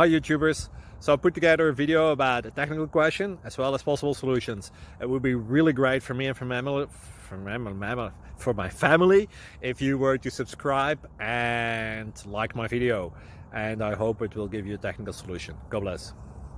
Hi YouTubers! So I put together a video about a technical question as well as possible solutions. It would be really great for me and for my family if you were to subscribe and like my video, and I hope it will give you a technical solution. God bless.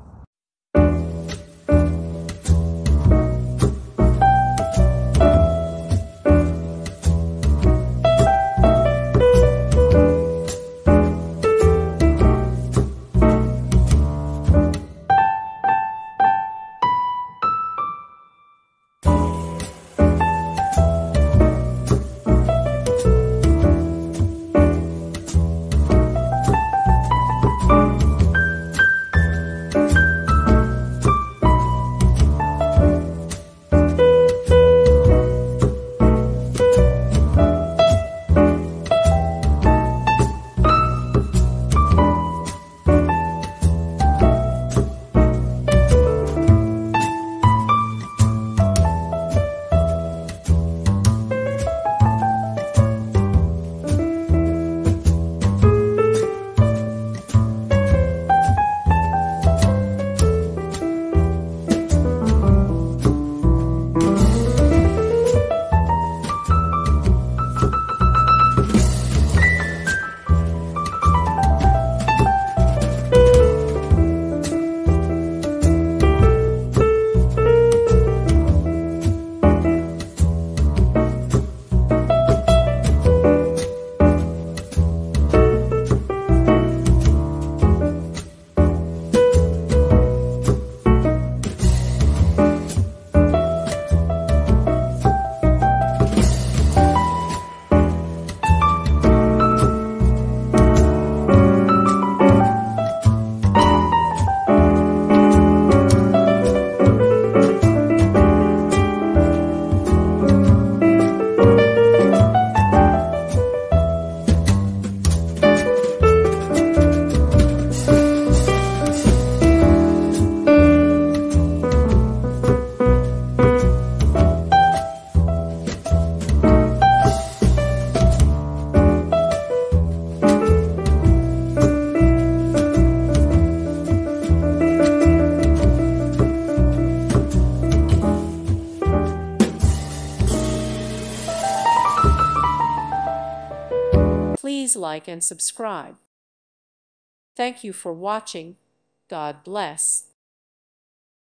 Please like and subscribe. Thank you for watching. God bless.